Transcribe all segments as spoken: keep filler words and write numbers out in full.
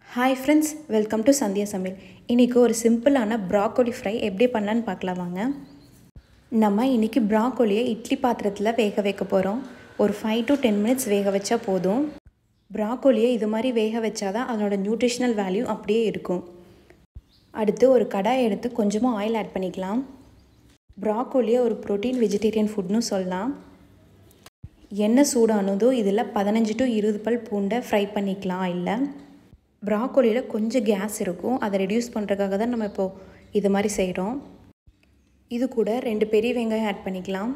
Hi friends, welcome to Sandhya Samil. இன்னைக்கு ஒரு சிம்பிளான ப்ராக்கோலி ஃப்ரை எப்படி பண்ணலான்னு பார்க்கலாம் வாங்க. நம்ம இன்னைக்கு ப்ராக்கோலியை இட்லி பாத்திரத்தில் வேக வைக்க போகிறோம். ஒரு ஃபைவ் டு டென் மினிட்ஸ் வேக வச்சா போதும். ப்ராக்கோலியை இது மாதிரி வேக வச்சாதான் அதனோட நியூட்ரிஷனல் வேல்யூ அப்படியே இருக்கும். அடுத்து ஒரு கடாயை எடுத்து கொஞ்சமாக ஆயில் ஆட் பண்ணிக்கலாம். ப்ராக்கோலியை ஒரு ப்ரோட்டீன் வெஜிடேரியன் ஃபுட்னு சொல்லலாம். எண்ணெய் சூடானதோ இதில் பதினஞ்சு டு இருபது பல் பூண்டை ஃப்ரை பண்ணிக்கலாம். இல்லை ப்ராக்கோலியில் கொஞ்சம் கேஸ் இருக்கும், அதை ரெடியூஸ் பண்ணுறதுக்காக தான் நம்ம இப்போது இது மாதிரி செய்கிறோம். இது கூட ரெண்டு பெரிய வெங்காயம் ஆட் பண்ணிக்கலாம்.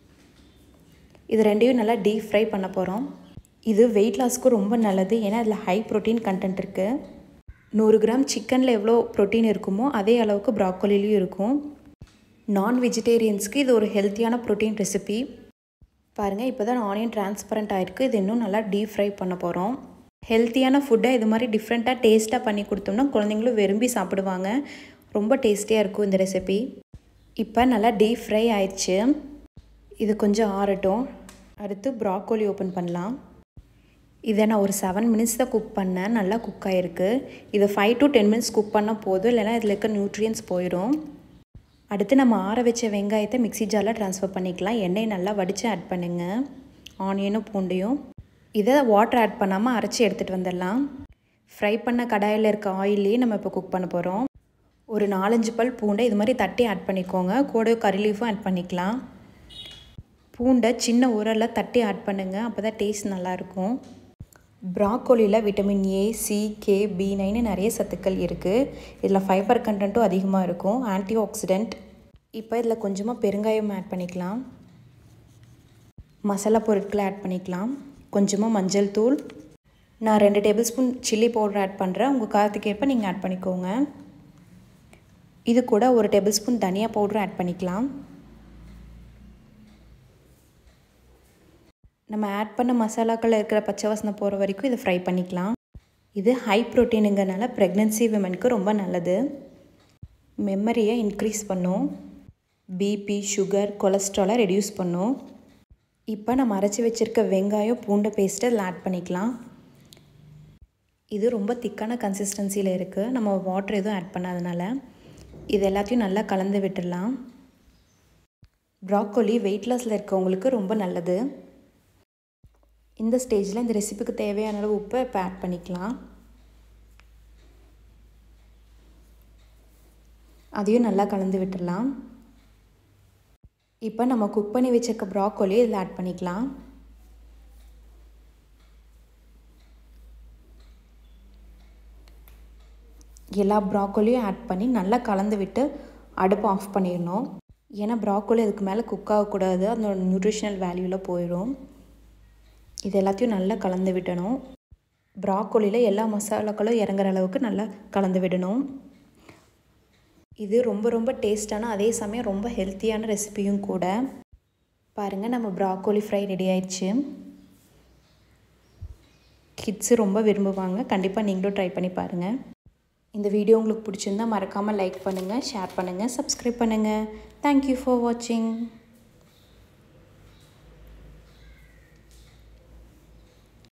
இது ரெண்டையும் நல்லா டீப் ஃப்ரை பண்ண போகிறோம். இது வெயிட் லாஸ்க்கு ரொம்ப நல்லது, ஏன்னா அதில் ஹை ப்ரோட்டீன் கண்டென்ட் இருக்குது. நூறு கிராம் சிக்கனில் எவ்வளோ ப்ரோட்டீன் இருக்குமோ அதே அளவுக்கு ப்ராக்கோலிலையும் இருக்கும். நான் வெஜிடேரியன்ஸ்க்கு இது ஒரு ஹெல்த்தியான ப்ரோட்டீன் ரெசிபி. பாருங்கள், இப்போ தான் ஆனியன் டிரான்ஸ்பரண்ட் ஆகிருக்கு. இது இன்னும் நல்லா டீப் ஃப்ரை பண்ண போகிறோம். ஹெல்த்தியான ஃபுட்டை இது மாதிரி டிஃப்ரெண்ட்டாக டேஸ்ட்டாக பண்ணி கொடுத்தோம்னா குழந்தைங்களும் விரும்பி சாப்பிடுவாங்க. ரொம்ப டேஸ்டியாக இருக்கும் இந்த ரெசிபி. இப்போ நல்லா டீப் ஃப்ரை ஆயிடுச்சு. இது கொஞ்சம் ஆறட்டும். அடுத்து ப்ராக்கோலி ஓப்பன் பண்ணலாம். இதை நான் ஒரு செவன் மினிட்ஸ் தான் குக் பண்ணேன். நல்லா குக் ஆகிருக்கு. இதை five to ten minutes cook பண்ணால் போதும், இல்லைனா இதில் இருக்க நியூட்ரியன்ஸ் போயிடும். அடுத்து நம்ம ஆற வச்ச வெங்காயத்தை மிக்ஸி ஜாரில் ட்ரான்ஸ்ஃபர் பண்ணிக்கலாம். எண்ணெய் நல்லா வடித்து ஆட் பண்ணுங்கள், ஆனியனும் பூண்டையும். இதை வாட்டர் ஆட் பண்ணாமல் அரைச்சி எடுத்துகிட்டு வந்துடலாம். ஃப்ரை பண்ண கடாயில் இருக்க ஆயிலே நம்ம இப்போ குக் பண்ண போகிறோம். ஒரு நாலஞ்சு பல் பூண்டை இது மாதிரி தட்டி ஆட் பண்ணிக்கோங்க. கூட கறி லீஃபும் ஆட் பண்ணிக்கலாம். பூண்டை சின்ன உரலில் தட்டி ஆட் பண்ணுங்கள், அப்போ தான் டேஸ்ட் நல்லாயிருக்கும். ப்ராக்கோலியில் vitamin A, C, K, B நைன்னு நிறைய சத்துக்கள் இருக்குது. இதில் ஃபைபர் கண்டென்ட்டும் அதிகமாக இருக்கும், ஆன்டி ஆக்சிடென்ட். இப்போ இதில் கொஞ்சமாக பெருங்காயம் ஆட் பண்ணிக்கலாம். மசாலா பொருட்களை ஆட் பண்ணிக்கலாம். கொஞ்சமாக மஞ்சள் தூள். நான் ரெண்டு tablespoon chilli powder add பண்ணுறேன். உங்கள் காரத்துக்கு ஏற்ப நீங்கள் ஆட் பண்ணிக்கோங்க. இது கூட ஒரு டேபிள் ஸ்பூன் தனியா பவுடர் ஆட் பண்ணிக்கலாம். நம்ம ஆட் பண்ண மசாலாக்களில் இருக்கிற பச்சை வாசனை போகிற வரைக்கும் இதை ஃப்ரை பண்ணிக்கலாம். இது ஹை ப்ரோட்டீனுங்கிறனால ப்ரெக்னென்சி விமனுக்கு ரொம்ப நல்லது. மெமரியை இன்க்ரீஸ் பண்ணும். பிபி, சுகர், கொலஸ்ட்ராலை ரெடியூஸ் பண்ணும். இப்போ நம்ம அரைச்சி வச்சுருக்க வெங்காயம் பூண்டை பேஸ்ட்டை அதில் ஆட் பண்ணிக்கலாம். இது ரொம்ப திக்கான கன்சிஸ்டன்சியில் இருக்குது. நம்ம வாட்டர் எதுவும் ஆட் பண்ணாதனால இது எல்லாத்தையும் நல்லா கலந்து விட்டுடலாம். ப்ராக்கோலி வெயிட் லாஸில் இருக்கவங்களுக்கு ரொம்ப நல்லது. இந்த ஸ்டேஜில் இந்த ரெசிபிக்கு தேவையான அளவு உப்பை இப்போ ஆட் பண்ணிக்கலாம். அதையும் நல்லா கலந்து விட்டுடலாம். இப்போ நம்ம குக் பண்ணி வச்சுருக்க ப்ராக்கோலி இதில் ஆட் பண்ணிக்கலாம். எல்லா ப்ராக்கோலியும் ஆட் பண்ணி நல்லா கலந்து விட்டு அடுப்பு ஆஃப் பண்ணிடணும். ஏன்னா ப்ராக்கோலி அதுக்கு மேலே குக் ஆகக்கூடாது, அதோட நியூட்ரிஷனல் வேல்யூவில் போயிடும். இது எல்லாத்தையும் நல்லா கலந்து விடணும். ப்ராக்கோலியில் எல்லா மசாலாக்களும் இறங்குற அளவுக்கு நல்லா கலந்து விடணும். இது ரொம்ப ரொம்ப டேஸ்டான, அதே சமயம் ரொம்ப ஹெல்த்தியான ரெசிபியும் கூட. பாருங்கள், நம்ம ப்ராக்கோலி ஃப்ரை ரெடி ஆயிடுச்சு. கிட்ஸு ரொம்ப விரும்புவாங்க. கண்டிப்பாக நீங்களும் ட்ரை பண்ணி பாருங்கள். இந்த வீடியோ உங்களுக்கு பிடிச்சிருந்தால் மறக்காமல் லைக் பண்ணுங்கள், ஷேர் பண்ணுங்கள், சப்ஸ்கிரைப் பண்ணுங்கள். தேங்க்யூ ஃபார் வாட்சிங்.